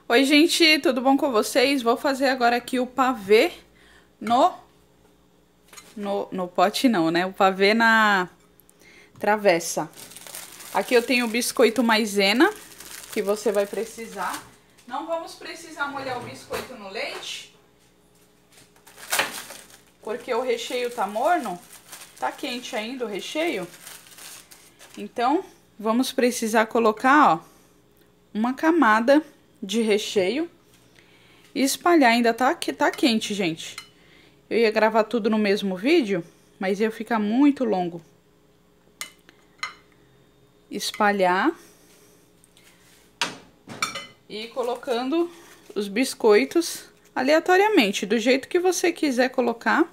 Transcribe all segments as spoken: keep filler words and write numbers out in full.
Oi, gente, tudo bom com vocês? Vou fazer agora aqui o pavê no, no, no pote não, né? O pavê na travessa. Aqui eu tenho o biscoito maisena, que você vai precisar. Não vamos precisar molhar o biscoito no leite, porque o recheio tá morno, tá quente ainda o recheio. Então, vamos precisar colocar, ó, uma camada de recheio e espalhar. Ainda tá, tá quente, gente. Eu ia gravar tudo no mesmo vídeo, mas ia ficar muito longo. Espalhar e ir colocando os biscoitos aleatoriamente, do jeito que você quiser colocar.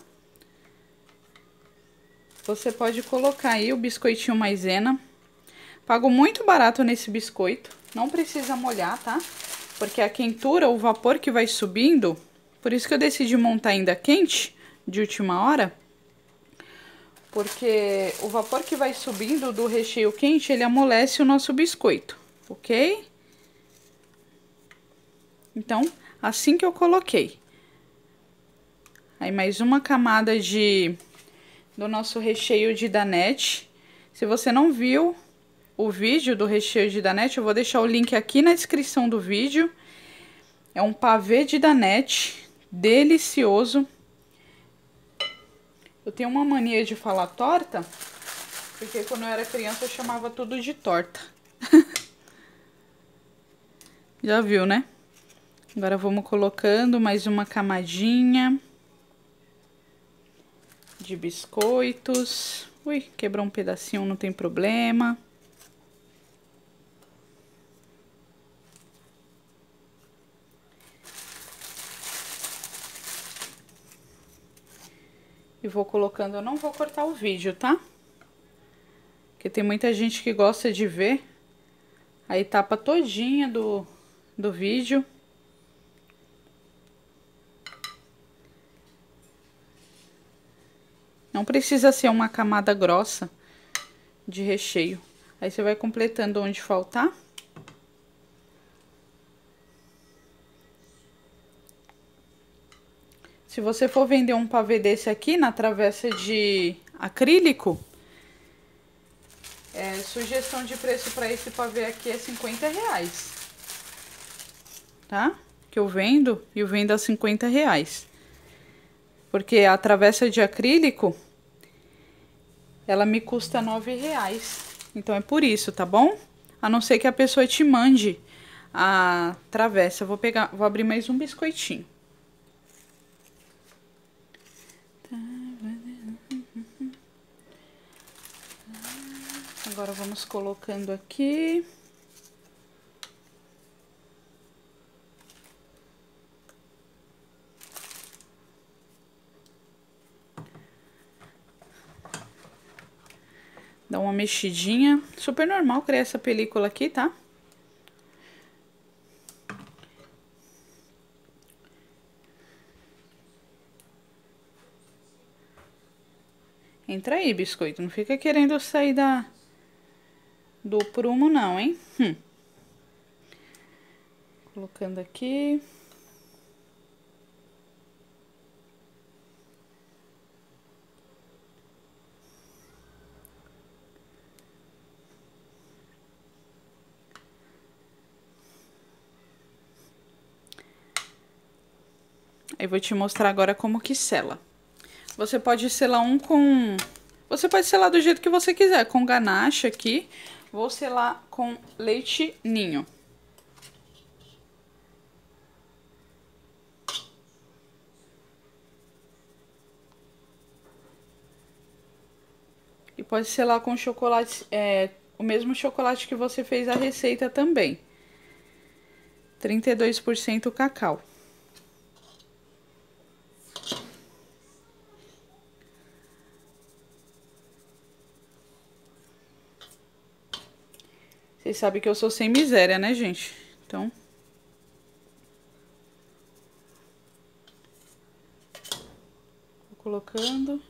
Você pode colocar aí o biscoitinho maisena. Pago muito barato nesse biscoito, não precisa molhar, tá? Porque a quentura, o vapor que vai subindo, por isso que eu decidi montar ainda quente, de última hora. Porque o vapor que vai subindo do recheio quente, ele amolece o nosso biscoito, ok? Então, assim que eu coloquei. Aí, mais uma camada de do nosso recheio de danette. Se você não viu o vídeo do recheio de danette, eu vou deixar o link aqui na descrição do vídeo. É um pavê de danette, delicioso. Eu tenho uma mania de falar torta, porque quando eu era criança eu chamava tudo de torta. Já viu, né? Agora vamos colocando mais uma camadinha de biscoitos. Ui, quebrou um pedacinho, não tem problema. E vou colocando, eu não vou cortar o vídeo, tá? Porque tem muita gente que gosta de ver a etapa todinha do, do vídeo. Não precisa ser uma camada grossa de recheio. Aí você vai completando onde faltar. Se você for vender um pavê desse aqui na travessa de acrílico, é, sugestão de preço para esse pavê aqui é cinquenta reais. Tá? Que eu vendo, e eu vendo a cinquenta reais. Porque a travessa de acrílico, ela me custa nove reais. Então é por isso, tá bom? A não ser que a pessoa te mande a travessa. Eu vou pegar, vou abrir mais um biscoitinho. Agora vamos colocando aqui. Dá uma mexidinha. Super normal criar essa película aqui, tá? Entra aí, biscoito. Não fica querendo sair da... do prumo, não, hein? Hum. Colocando aqui. Aí vou te mostrar agora como que sela. Você pode selar um com... Você pode selar do jeito que você quiser, com ganache aqui. Vou selar com leite ninho. E pode selar com chocolate, é, o mesmo chocolate que você fez a receita também. trinta e dois por cento cacau. Vocês sabem que eu sou sem miséria, né, gente? Então... Vou colocando...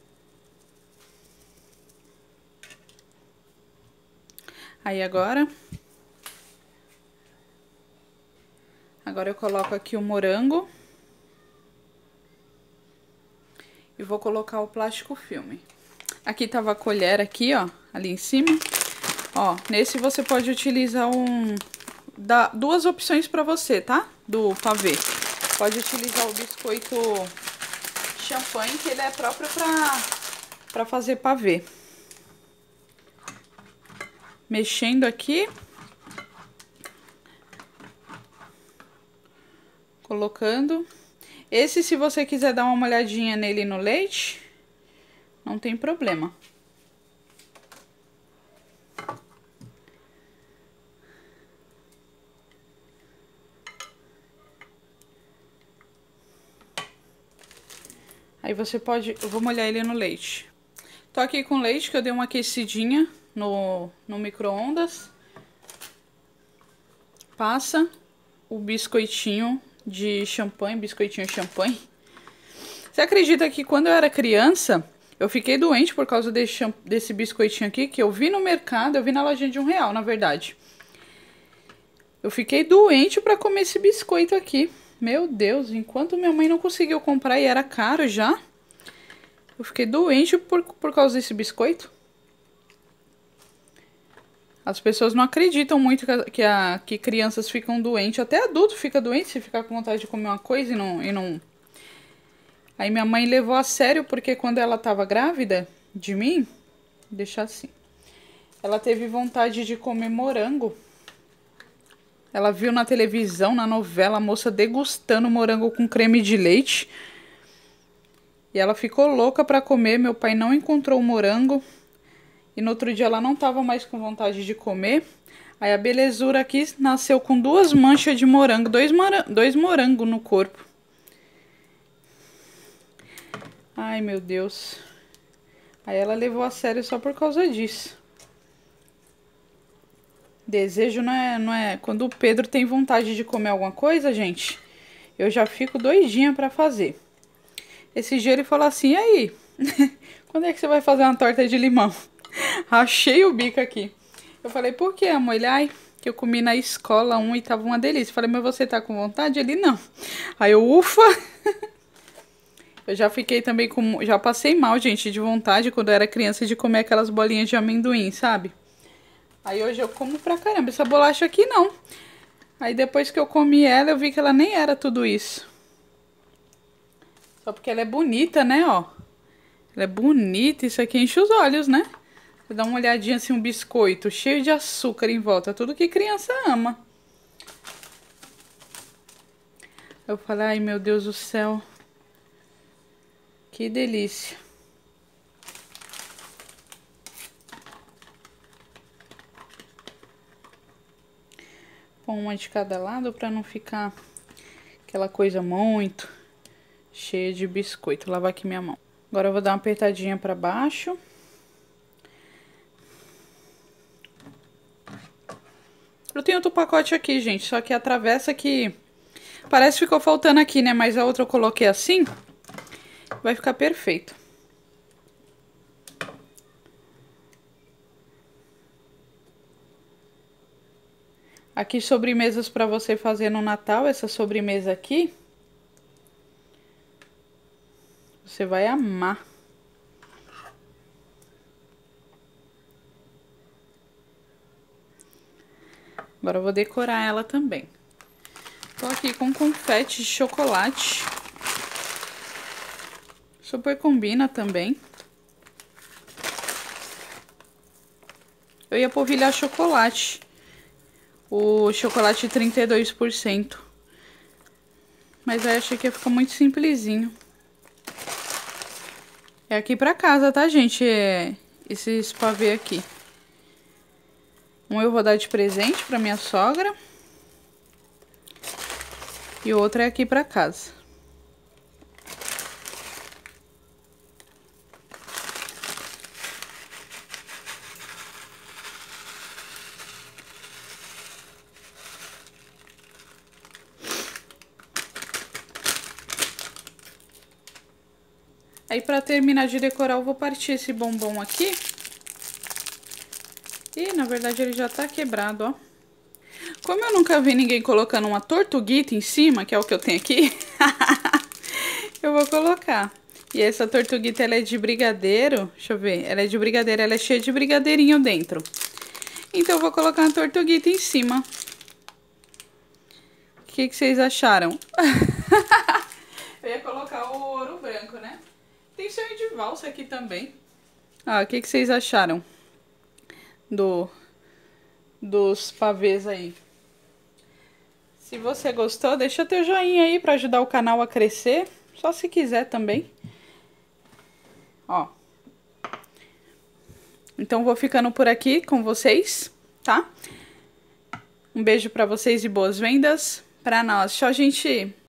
Aí agora, Agora eu coloco aqui o morango. E vou colocar o plástico filme. Aqui tava a colher aqui, ó, ali em cima. Ó, nesse você pode utilizar um... Dá duas opções pra você, tá? Do pavê. Pode utilizar o biscoito champanhe, que ele é próprio pra, pra fazer pavê. Mexendo aqui. Colocando. Esse, se você quiser dar uma molhadinha nele no leite, não tem problema. Aí você pode... Eu vou molhar ele no leite. Tô aqui com leite, que eu dei uma aquecidinha no, no micro-ondas. Passa o biscoitinho de champanhe, biscoitinho champanhe. Você acredita que quando eu era criança, eu fiquei doente por causa desse, desse biscoitinho aqui, que eu vi no mercado, eu vi na lojinha de um real, na verdade. Eu fiquei doente pra comer esse biscoito aqui. Meu Deus, enquanto minha mãe não conseguiu comprar e era caro já, eu fiquei doente por, por causa desse biscoito. As pessoas não acreditam muito que, a, que, a, que crianças ficam doentes. Até adulto fica doente se ficar com vontade de comer uma coisa e não, e não... Aí minha mãe levou a sério, porque quando ela tava grávida de mim... Deixa assim. Ela teve vontade de comer morango. Ela viu na televisão, na novela, a moça degustando morango com creme de leite. E ela ficou louca pra comer. Meu pai não encontrou o morango. E no outro dia ela não tava mais com vontade de comer. Aí a belezura aqui nasceu com duas manchas de morango. Dois, mora dois morangos no corpo. Ai, meu Deus. Aí ela levou a sério só por causa disso. Desejo não é, não é... Quando o Pedro tem vontade de comer alguma coisa, gente, eu já fico doidinha pra fazer. Esse dia ele falou assim, e aí? Quando é que você vai fazer uma torta de limão? Achei o bico aqui. Eu falei, por que, amor? Ele, ai, que eu comi na escola um e tava uma delícia. Eu falei, mas você tá com vontade? Ele, não. Aí eu, ufa! Eu já fiquei também com... Já passei mal, gente, de vontade quando eu era criança de comer aquelas bolinhas de amendoim, sabe? Aí hoje eu como pra caramba. Essa bolacha aqui não. Aí depois que eu comi ela, eu vi que ela nem era tudo isso. Só porque ela é bonita, né, ó. Ela é bonita. Isso aqui enche os olhos, né? Você dá uma olhadinha assim, um biscoito cheio de açúcar em volta. Tudo que criança ama. Eu falei, ai meu Deus do céu. Que delícia. Põe uma de cada lado pra não ficar aquela coisa muito cheia de biscoito. Vou lavar aqui minha mão. Agora eu vou dar uma apertadinha pra baixo. Eu tenho outro pacote aqui, gente, só que a travessa que... Parece que ficou faltando aqui, né? Mas a outra eu coloquei assim. Vai ficar perfeito. Aqui sobremesas para você fazer no Natal, essa sobremesa aqui. Você vai amar. Agora eu vou decorar ela também. Tô aqui com confete de chocolate. Super combina também. Eu ia polvilhar chocolate. O chocolate trinta e dois por cento. Mas aí achei que ia ficar muito simplesinho. É aqui pra casa, tá, gente? É esses pavê aqui. Um eu vou dar de presente pra minha sogra. E o outro é aqui pra casa. Aí, pra terminar de decorar, eu vou partir esse bombom aqui. E, na verdade, ele já tá quebrado, ó. Como eu nunca vi ninguém colocando uma tortuguita em cima, que é o que eu tenho aqui, eu vou colocar. E essa tortuguita, ela é de brigadeiro, deixa eu ver, ela é de brigadeiro, ela é cheia de brigadeirinho dentro. Então eu vou colocar uma tortuguita em cima. O que, que vocês acharam? Eu ia colocar o ouro branco, né? Tem sonho de valsa aqui também. Ah, o que, que vocês acharam do, dos pavês aí? Se você gostou, deixa teu joinha aí pra ajudar o canal a crescer. Só se quiser também. Ó. Então, vou ficando por aqui com vocês, tá? Um beijo pra vocês e boas vendas pra nós. Tchau, gente!